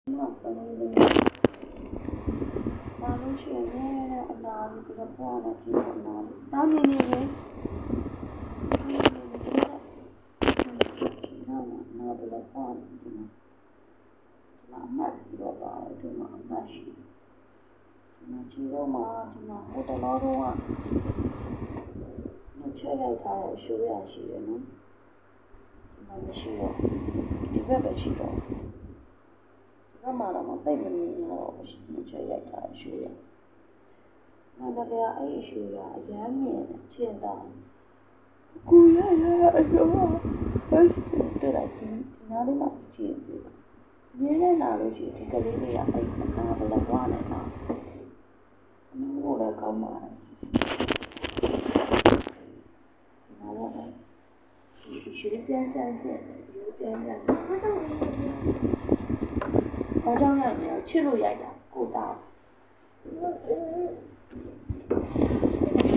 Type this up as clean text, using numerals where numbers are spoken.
Mà lúc chuyện nghe anh nào thì gặp qua là chỉ một nào tao nhìn nhìn đấy nào thì gặp qua thì mà mất rồi vào thì mà mất mà chỉ đâu mà thì mà hốt tao lo đâu à nó chơi lại thay số ya gì nữa màไม่ရှိတော့ဒီဘက်ပဲရှိတော့ဒီဘက်မှာတော့မသိမနေတော့chơiရိုက်တာရှိရ။နောက်တစ်ခါအဲ့အရှိရအရမ်းမြင်ချင်တာကိုရရအရောတွေ့လိုက်ဒီနားလေးမှာကြည့်ပြီးမြင်နေလာလို့ရှိရင်ဒီကလေးလေးကအဲ့အနာဘလကွာနေတာ။ဘိုးလည်းကောင်းပါတယ်။နားလည်းဒီရှိပြန်ပြန်ပြန်ဘာကြောင့်လဲချစ်လို့ရိုက်တာကိုတာ